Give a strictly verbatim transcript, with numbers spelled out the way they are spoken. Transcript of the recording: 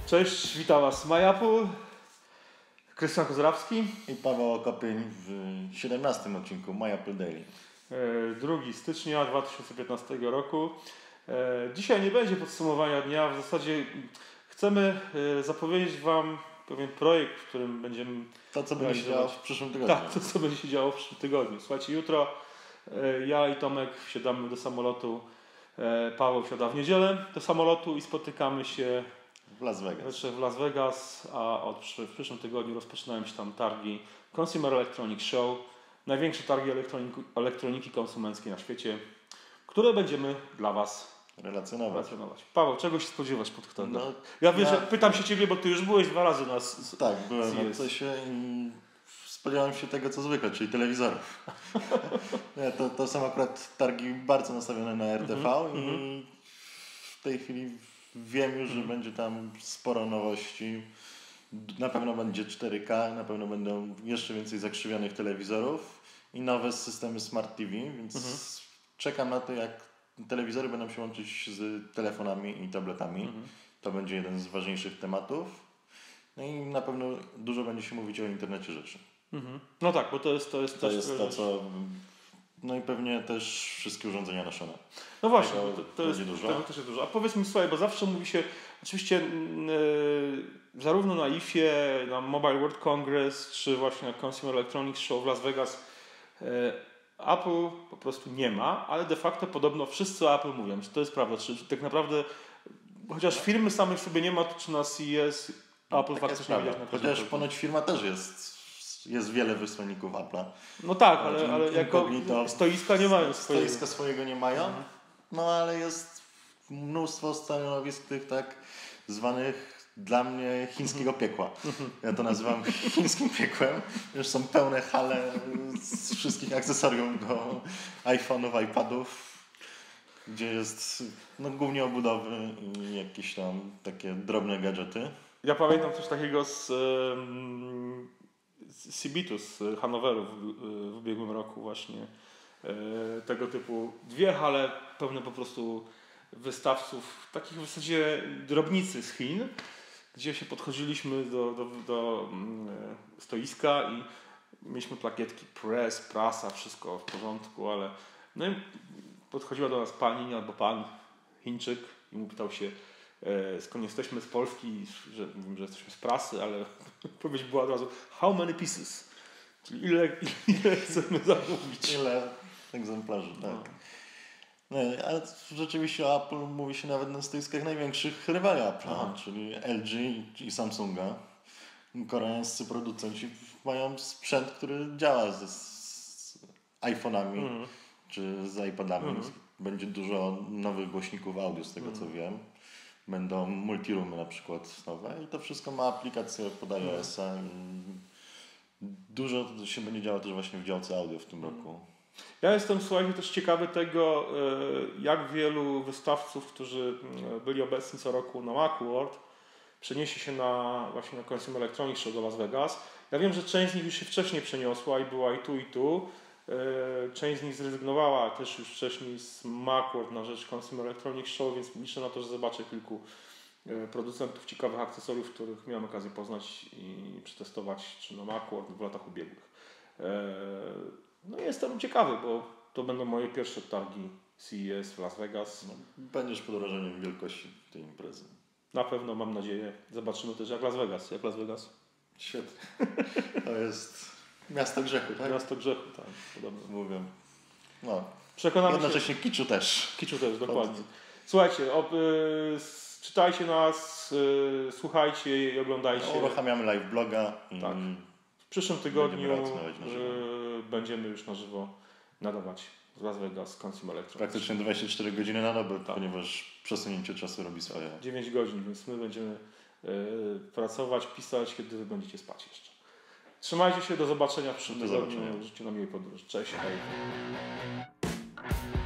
Cześć, witam Was MyApple, Krystian Kozrawski i Paweł Okopień w siedemnastym odcinku MyApple Daily. drugiego stycznia dwa tysiące piętnastego roku. Dzisiaj nie będzie podsumowania dnia, w zasadzie chcemy zapowiedzieć Wam pewien projekt, w którym będziemy... To, co będzie się działo w przyszłym tygodniu. Tak, to, co będzie się działo w przyszłym tygodniu. Słuchajcie, jutro ja i Tomek wsiadamy do samolotu, Paweł wsiada w niedzielę do samolotu i spotykamy się w Las Vegas. w Las Vegas, a od, w przyszłym tygodniu rozpoczynają się tam targi Consumer Electronics Show, największe targi elektroniki, elektroniki konsumenckiej na świecie, które będziemy dla Was relacjonować. relacjonować. Paweł, czego się spodziewasz pod kto? No, ja wiesz, ja... pytam się Ciebie, bo Ty już byłeś dwa razy na z... Tak, byłem na coś i spodziewałem się tego, co zwykle, czyli telewizorów. Nie, to, to są akurat targi bardzo nastawione na R T V mm-hmm. i w tej chwili wiem już, że mm. będzie tam sporo nowości. Na pewno będzie cztery K, na pewno będą jeszcze więcej zakrzywionych telewizorów i nowe systemy Smart T V, więc mm-hmm. czekam na to, jak telewizory będą się łączyć z telefonami i tabletami. Mm-hmm. To będzie jeden z ważniejszych tematów. No i na pewno dużo będzie się mówić o internecie rzeczy. Mm-hmm. No tak, bo to jest to, jest to, też, jest to co... No i pewnie też wszystkie urządzenia noszone. No właśnie, tego, to, to jest dużo. Tego też jest dużo. A powiedz mi, słuchaj, bo zawsze mówi się, oczywiście yy, zarówno na I F ie, na Mobile World Congress, czy właśnie na Consumer Electronics Show w Las Vegas, yy, Apple po prostu nie ma, ale de facto podobno wszyscy o Apple mówią, czy to jest prawda, czy tak naprawdę, chociaż firmy samych sobie nie ma, to czy na C E S Apple tak faktycznie widać na chociaż ponoć firma też jest. Jest wiele wysłanników Apple'a. No tak, ale, ale jako stoiska nie mają swojego. Stoiska swojego nie mają, mhm. no ale jest mnóstwo stanowisk tych tak zwanych dla mnie chińskiego piekła. Ja to nazywam chińskim piekłem. Już są pełne hale z wszystkich akcesoriów do iPhone'ów, iPadów, gdzie jest no, głównie obudowy i jakieś tam takie drobne gadżety. Ja pamiętam coś takiego z... Um... C B tu z Hanoweru w, w ubiegłym roku właśnie e, tego typu dwie hale pełne po prostu wystawców, takich w zasadzie drobnicy z Chin, gdzie się podchodziliśmy do, do, do e, stoiska i mieliśmy plakietki press, prasa, wszystko w porządku, ale no i podchodziła do nas pani albo pan Chińczyk i mu pytał się, skąd jesteśmy z Polski, że mówimy, że jesteśmy z prasy, ale odpowiedź była od razu how many pieces? Czyli ile, ile chcemy zamówić. Ile egzemplarzy, tak. No. No, ale rzeczywiście o Apple mówi się nawet na stoiskach największych rywali Apple'a, czyli L G i Samsunga. Koreańscy producenci mają sprzęt, który działa ze z iPhone'ami mm. czy z iPadami. Mm. Będzie dużo nowych głośników audio, z tego mm. co wiem. Będą multiroomy na przykład nowe i to wszystko ma aplikację pod iOS-a. Dużo się będzie działo też właśnie w działce audio w tym roku. Ja jestem, słuchajcie, też ciekawy tego, jak wielu wystawców, którzy byli obecni co roku na Macworld, przeniesie się na właśnie na Consumer Electronics Show do Las Vegas. Ja wiem, że część z nich już się wcześniej przeniosła i była i tu, i tu. Część z nich zrezygnowała też już wcześniej z Macworld na rzecz Consumer Electronics Show, więc liczę na to, że zobaczę kilku producentów ciekawych akcesoriów, których miałem okazję poznać i przetestować czy na Macworld w latach ubiegłych. No i jestem ciekawy, bo to będą moje pierwsze targi C E S w Las Vegas. No, będziesz pod wrażeniem wielkości tej imprezy. Na pewno, mam nadzieję. Zobaczymy też jak Las Vegas. Jak Las Vegas? Świetnie. To jest... Miasto grzechu, tak? Miasto grzechu, tak. Podobno. Mówię. No. Przekonamy Jednocześnie się... kiczu też. Kiczu też, dokładnie. Słuchajcie, ob, y, czytajcie nas, y, słuchajcie i oglądajcie. No, uruchamiamy live bloga. Tak. W przyszłym tygodniu y, będziemy już na żywo nadawać z Las Vegas Consumer Electronics. Praktycznie dwadzieścia cztery godziny na dobę, tak. Ponieważ przesunięcie czasu robi swoje. dziewięć godzin, więc my będziemy y, pracować, pisać, kiedy wy będziecie spać jeszcze. Trzymajcie się, do zobaczenia w przyszłym tygodniu. Życzę nam miłej podróży. Cześć. Hej.